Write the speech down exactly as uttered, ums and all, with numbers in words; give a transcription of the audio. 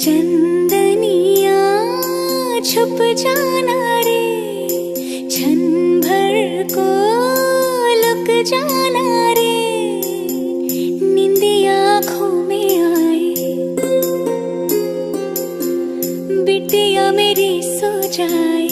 चंदनिया छुप जाना रे, क्षण भर को लुक जाना रे, निंदिया आँखों में आए, बिटिया मेरी सो जाए।